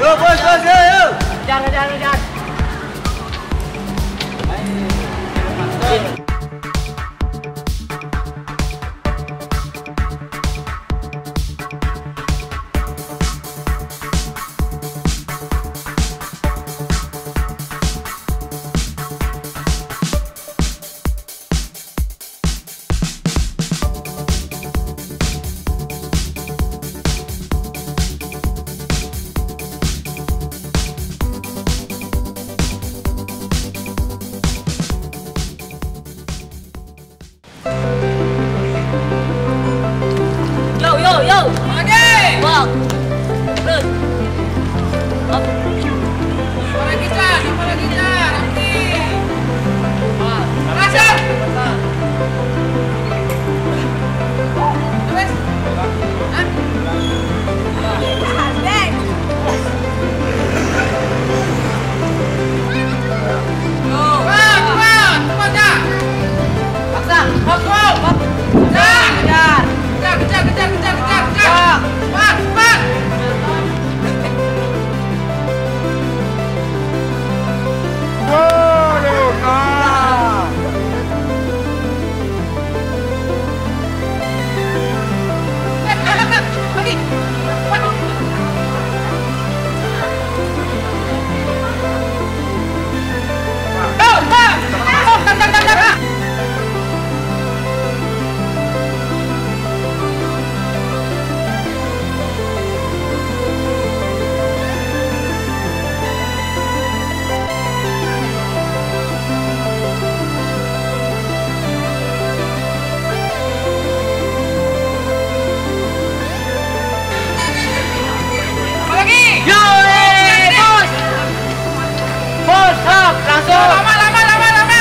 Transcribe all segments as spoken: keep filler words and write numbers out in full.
Yo bos bos yo yo. Kejar kejar kejar. Yo, yo, lagi. Walk. Terus. Up. Apa lagi Chan? Apa lagi Chan? Nanti. Wah, Rasa. Terus. Hah? Asik. Yo. Wah, wah, cepat ya. paksa. Hop, hop, hop. Kejar, kejar. Kejar, kejar, kejar, kejar, kejar, kejar. Cepat, cepat. Waduh, ah. Eh, eh, eh, lagi. Cepat. Go, go. Oh, tak, tak, tak, tak, tak. Apa lagi? Yo, eh, bos. Bos, hop, langsung. Lama, lama, lama, lama.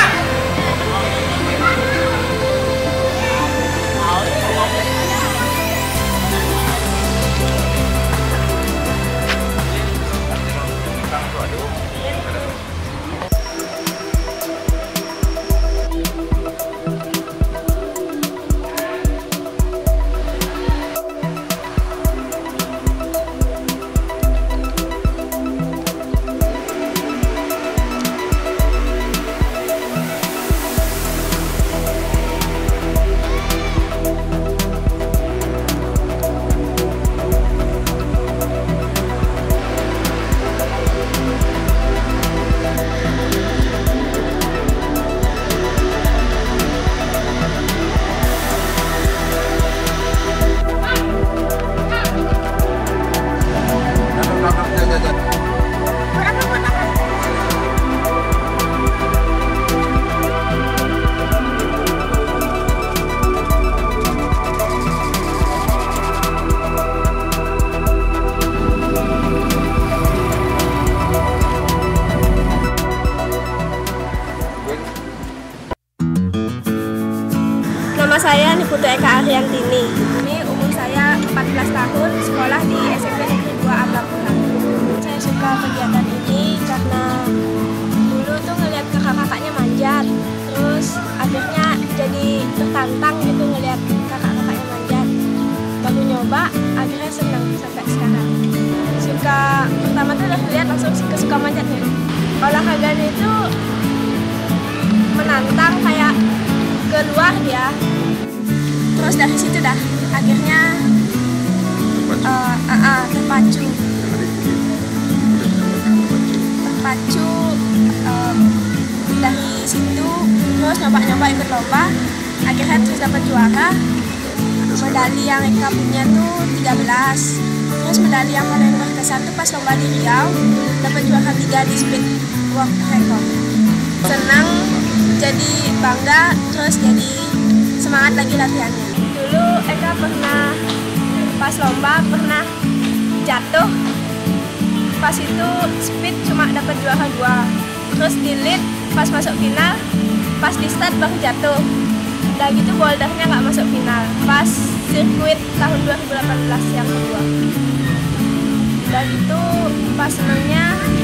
Nama saya Niputu Eka Ariantini. Ini umur saya empat belas tahun, sekolah di S M P Negeri dua Ablapuran. Saya suka kegiatan ini karena dulu tuh ngeliat kakak-kakaknya manjat, terus akhirnya jadi tertantang gitu ngeliat kakak-kakaknya manjat. Baru nyoba, akhirnya senang sampai sekarang. Suka pertama tuh udah lihat langsung suka-suka manjatnya. Olahraga itu menantang, kayak keluar dia. Terus dari situ dah akhirnya uh, uh, uh, terpacu terpacu uh, dari situ, terus nyoba-nyoba ikut lomba, akhirnya terus dapat juara. Medali yang Eka punya tuh tiga belas, terus medali yang paling berkesan tuh pas lomba di Riau, dapat juara tiga di speed world record. Senang, jadi bangga, terus jadi semangat lagi latihannya. Dulu Eka pernah pas lomba pernah jatuh, pas itu speed cuma dapat juara dua, terus di lead pas masuk final, pas di start baru jatuh. Udah gitu bouldernya nggak masuk final, pas sirkuit tahun dua ribu delapan belas yang kedua. Udah gitu pas senangnya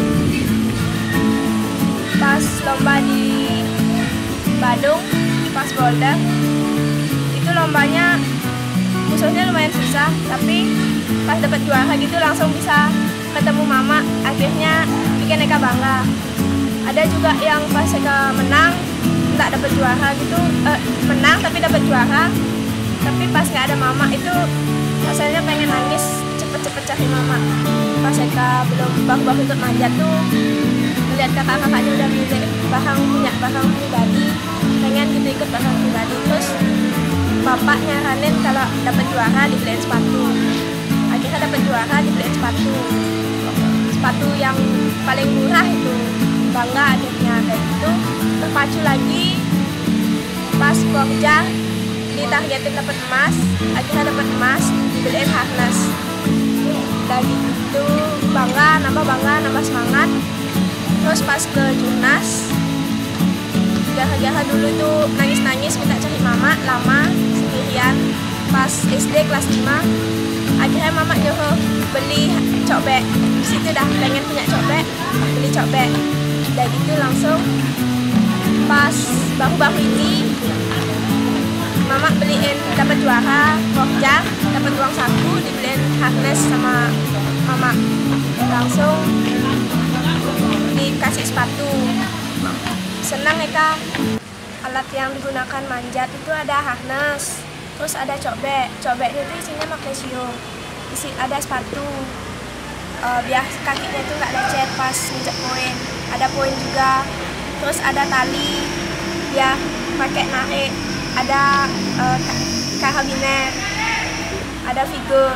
pas lomba di Badung, pas boulder itu lombanya musuhnya lumayan susah, tapi pas dapat juara gitu langsung bisa ketemu mama akhirnya bikin Eka bangga. Ada juga yang pas Eka menang nggak dapat juara gitu, eh, menang tapi dapat juara, tapi pas nggak ada mama itu rasanya pengen nangis, cepet-cepet cari mama. Pas Eka belum baru-baru ikut manjat tuh melihat kakak-kakaknya udah milik bahang, punya bahang pribadi, pengen gitu ikut bahang pribadi. Terus bapak nyaranin kalau dapat juara dibeliin sepatu. Akhirnya dapat juara dibeliin sepatu, sepatu yang paling murah itu. Bangga akhirnya kayak gitu. Terpacu lagi pas Pokja ditargetin dapat emas, akhirnya dapat emas dibeliin harness. Udah gitu bangga, nambah bangga, nambah semangat. Terus pas ke Jurnas, jaga-jaga dulu itu nangis-nangis minta cari mama lama sendirian. Pas S D kelas lima, akhirnya mama nyuruh beli cobek. Di situ dah pengen punya cobek, beli cobek. Udah gitu langsung pas baru-baru ini mama beliin dapat juara Pokja, dapat uang saku, dibeliin harness sama mama. Langsung dikasih sepatu. Senang Eka. Alat yang digunakan manjat itu ada harness, terus ada cobek. Cobeknya itu isinya magnesium. Isi ada sepatu. Uh, biar kakinya itu nggak lecet pas nginjek poin. Ada poin juga. Terus ada tali, biar pakai narik. Ada uh, karabiner. Ada figur.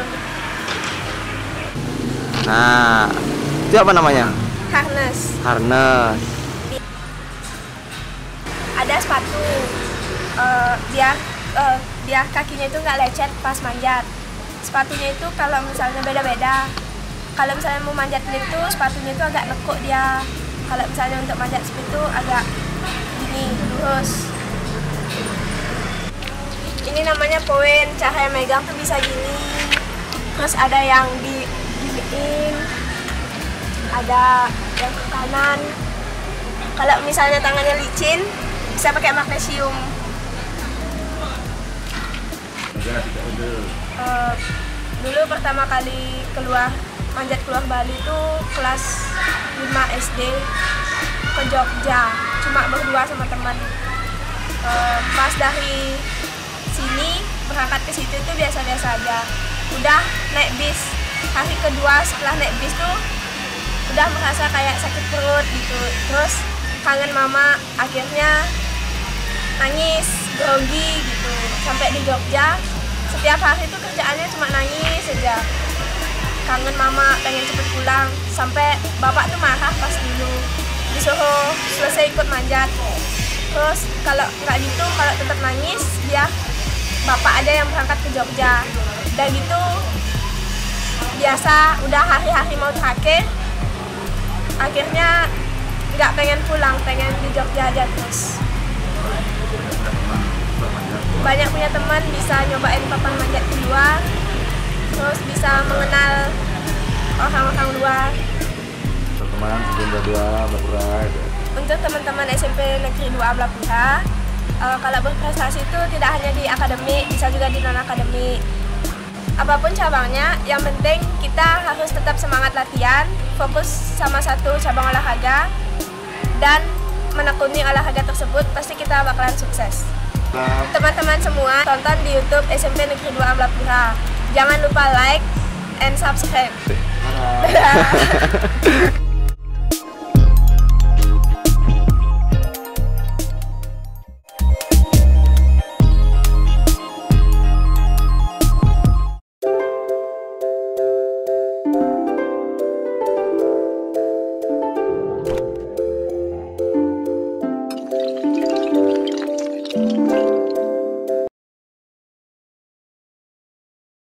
Nah, itu apa namanya? Harness. Harness. Ada sepatu, uh, biar uh, biar kakinya itu nggak lecet pas manjat. Sepatunya itu kalau misalnya beda-beda. Kalau misalnya mau manjat lift itu sepatunya itu agak nekuk dia. Kalau misalnya untuk manjat speed itu agak gini, lurus. Ini namanya poin, cara megang tuh bisa gini. Terus ada yang di giniin, ada yang ke kanan. Kalau misalnya tangannya licin, bisa pakai magnesium. Uh, dulu pertama kali keluar manjat keluar Bali itu kelas lima S D ke Jogja, cuma berdua sama teman. Uh, pas dari sini berangkat ke situ itu biasa-biasa aja. Udah naik bis hari kedua setelah naik bis tuh udah merasa kayak sakit perut gitu. Terus kangen mama, akhirnya nangis, grogi gitu. Sampai di Jogja setiap hari itu kerjaannya cuma nangis aja. Kangen mama, pengen cepet pulang. Sampai bapak tuh marah pas dulu disuruh selesai ikut manjat. Terus kalau nggak gitu, kalau tetap nangis, dia bapak ada yang berangkat ke Jogja. Udah gitu biasa, udah hari-hari mau terakhir, akhirnya nggak pengen pulang, pengen di Jogja aja terus. Banyak punya teman bisa nyobain papan manjat di luar, terus bisa mengenal orang-orang luar. Teman-teman sebelum dua Blapura. Untuk teman-teman S M P Negeri dua Blapura, uh, kalau berprestasi itu tidak hanya di akademik, bisa juga di non-akademik. Apapun cabangnya, yang penting kita harus tetap semangat latihan, fokus sama satu cabang olahraga, dan menekuni olahraga tersebut, pasti kita bakalan sukses. Teman-teman semua, tonton di YouTube S M P Negeri dua Blapura. Jangan lupa like and subscribe.